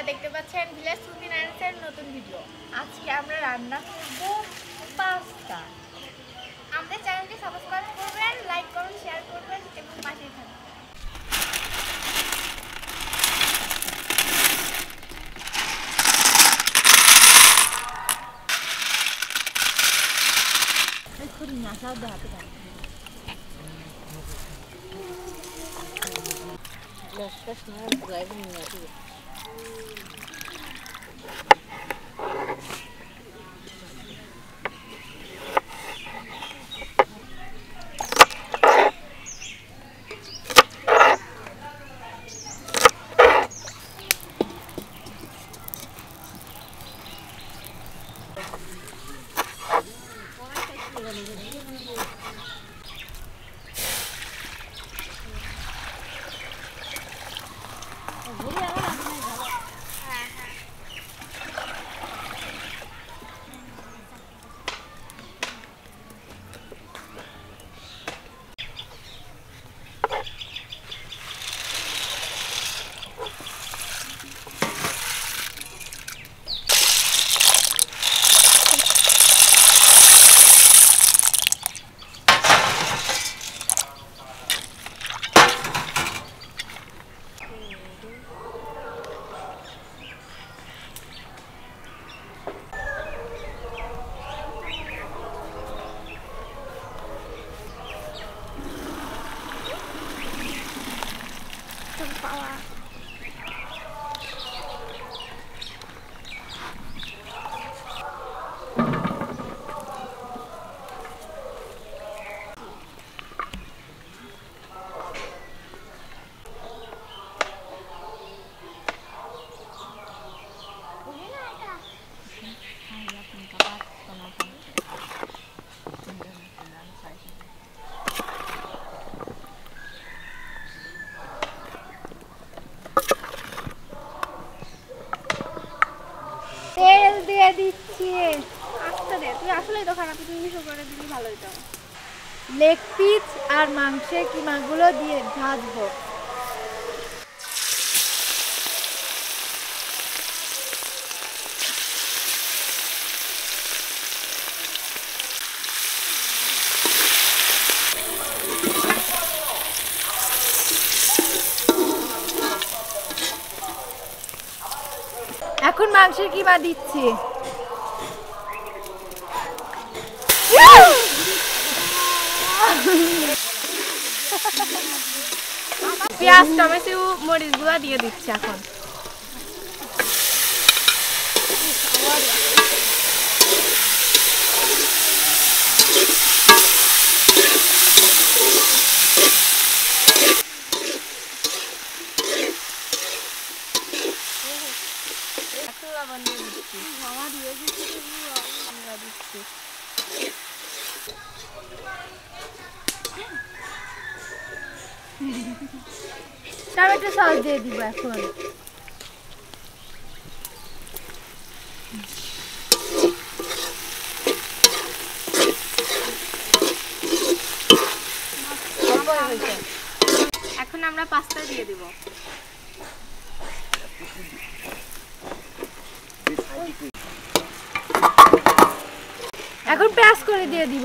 দেখতে পাচ্ছেন ভিলেজ কুজিনার্সের নতুন ভিডিও। আজকে আমরা রান্না করব পাস্তা। আমাদের চ্যানেলটি সাবস্ক্রাইব করবেন, লাইক করুন, শেয়ার করবেন এবং পাশেই থাকবেন। তেল দিয়ে দিচ্ছি। আস্তে দে, তুই আসলেই তো খারাপ, তুই মিশো করে দিবি ভালো হতো। লেগ পিস আর মাংসের কিমাগুলো দিয়ে ভাজবো। এখন মাংসের কিমা দিচ্ছি। পেঁয়াজ, টমেটো, মরিচ গুঁড়া দিয়ে দিচ্ছি এখন। টমেটো সস দিয়ে দিব এখন। এখন আমরা পাস্তা দিয়ে দিব। এখন পেঁয়াজ করে দিয়ে দিব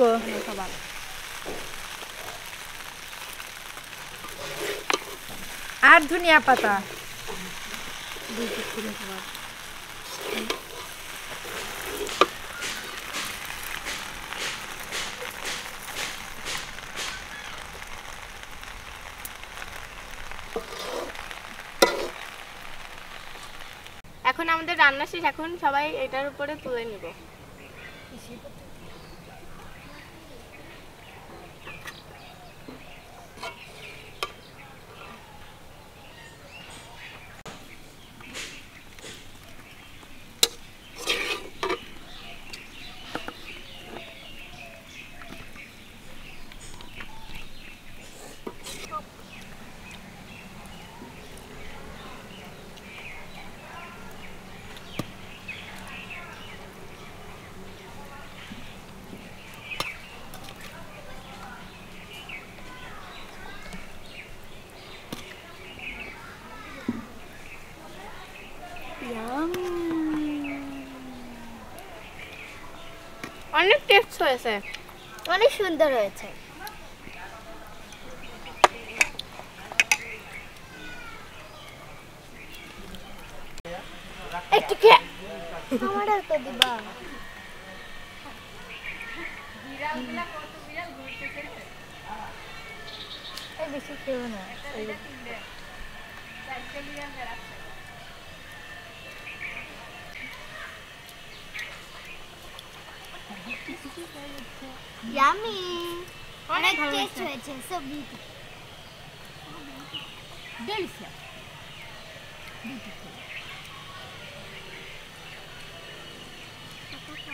আর ধনিয়া পাতা। এখন আমাদের রান্না শেষ, এখন সবাই এটার উপরে তুলে নিব। টেস্ট হয়েছে, অনেক সুন্দর হয়েছে। একটু খেয়ে আমারও তো দিবা। বেশি খেও না। ইয়ামি, অনেক অনেক ভালো টেস্ট হয়েছে। হয়েছে, সো বিউটিফুল। ডেলিশিয়াস।